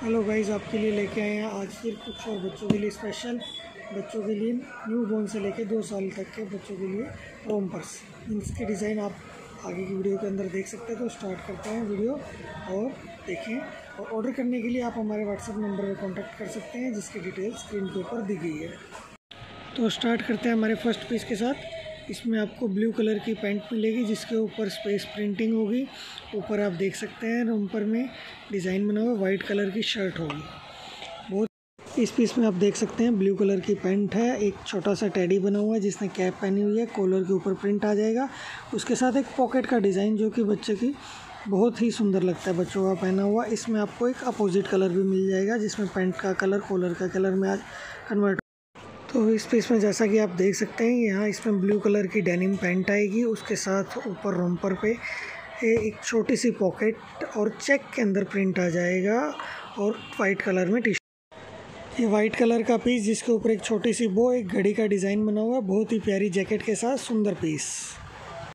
Hello guys, आपके लिए लेके आए हैं आज फिर कुछ और बच्चों के लिए स्पेशल। बच्चों के लिए न्यू बॉर्न से लेके 2 साल तक के बच्चों के लिए रोम्पर्स। इसके डिज़ाइन आप आगे की वीडियो के अंदर देख सकते हैं। तो स्टार्ट करते हैं वीडियो और देखें। और ऑर्डर करने के लिए आप हमारे व्हाट्सएप नंबर पर कॉन्टैक्ट कर सकते हैं, जिसकी डिटेल स्क्रीन के ऊपर दी गई है। तो स्टार्ट करते हैं हमारे फर्स्ट पीस के साथ। इसमें आपको ब्लू कलर की पैंट मिलेगी, जिसके ऊपर स्पेस प्रिंटिंग होगी। ऊपर आप देख सकते हैं रोम्पर में डिज़ाइन बना हुआ, वाइट कलर की शर्ट होगी। बहुत इस पीस में आप देख सकते हैं ब्लू कलर की पैंट है। एक छोटा सा टेडी बना हुआ है जिसने कैप पहनी हुई है। कॉलर के ऊपर प्रिंट आ जाएगा। उसके साथ एक पॉकेट का डिज़ाइन जो कि बच्चे की बहुत ही सुंदर लगता है बच्चों का पहना हुआ। इसमें आपको एक अपोजिट कलर भी मिल जाएगा, जिसमें पैंट का कलर कॉलर का कलर में आज कन्वर्ट। तो इस पीस में जैसा कि आप देख सकते हैं, यहाँ इसमें ब्लू कलर की डेनिम पैंट आएगी। उसके साथ ऊपर रोम्पर पे एक छोटी सी पॉकेट और चेक के अंदर प्रिंट आ जाएगा और वाइट कलर में टी शर्ट। ये वाइट कलर का पीस जिसके ऊपर एक छोटी सी बो, एक घड़ी का डिज़ाइन बना हुआ है। बहुत ही प्यारी जैकेट के साथ सुंदर पीस।